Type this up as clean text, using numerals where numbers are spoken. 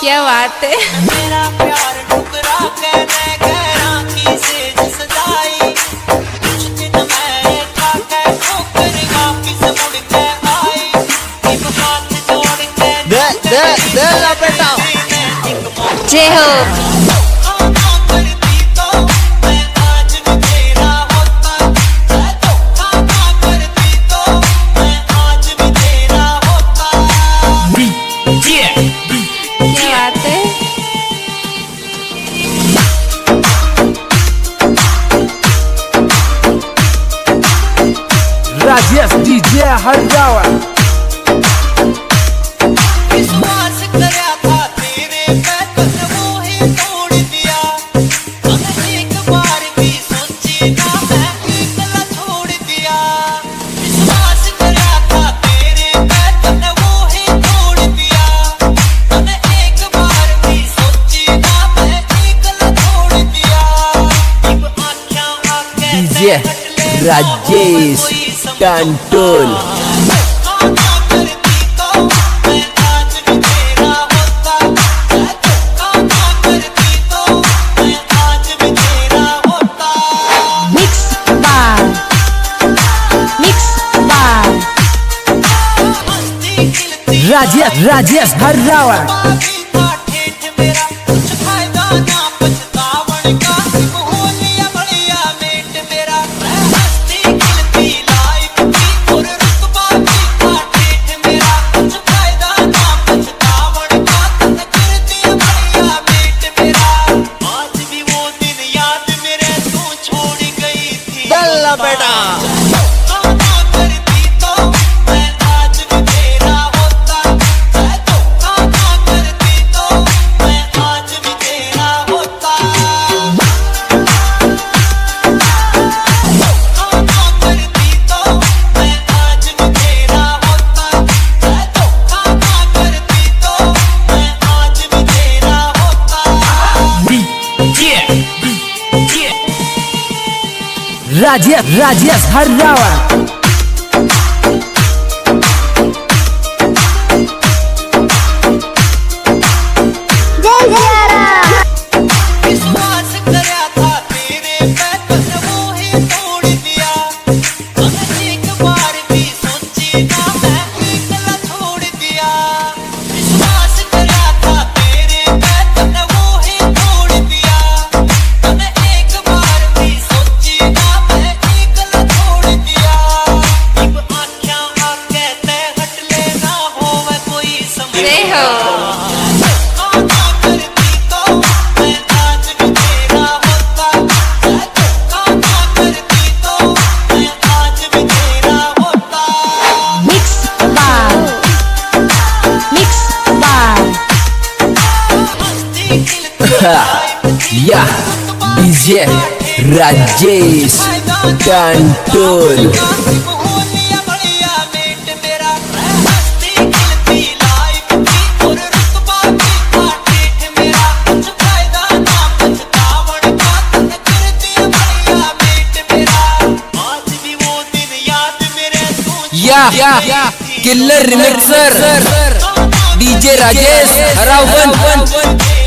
क्या बात है। मेरा प्यार ठुकरा के मैं गहरा की सेज सजाई, कुछ दिन मैं खा के ठोकर वापिस मुड़ के आई, एक हाथ जोड़ के दे ला बेटा। जय हो। राजेश डीजे हरजावा। विश्वास करया था तेरे पे तूने वो ही तोड़ दिया, मैंने एक बार भी सोची ना मैं अकेला छोड़ दिया। विश्वास करया था तेरे पे तूने वो ही तोड़ दिया, मैंने एक बार भी सोची ना मैं अकेला छोड़ दिया। अब आँखियाँ आके डीजे राजेश टंटोल। राजेश हरजावा। बेटा राजेश हरजावा। विश्वास करया था तेरे पे तूने वो ही तोड़ दिया, मैंने एक बार भी सोची ना मैं अकेला छोड़ दिया। विश्वास करया था तेरे पे तूने वो ही तोड़ दिया, मैंने एक बार भी सोची ना मैं अकेला छोड़ दिया। अब आँखियाँ आके ते हट लेना होवे कोई समझ। जय हो। या डीजे राजेश टंटोल। या किलर रिमिक्सर डीजे राजेश हरावन।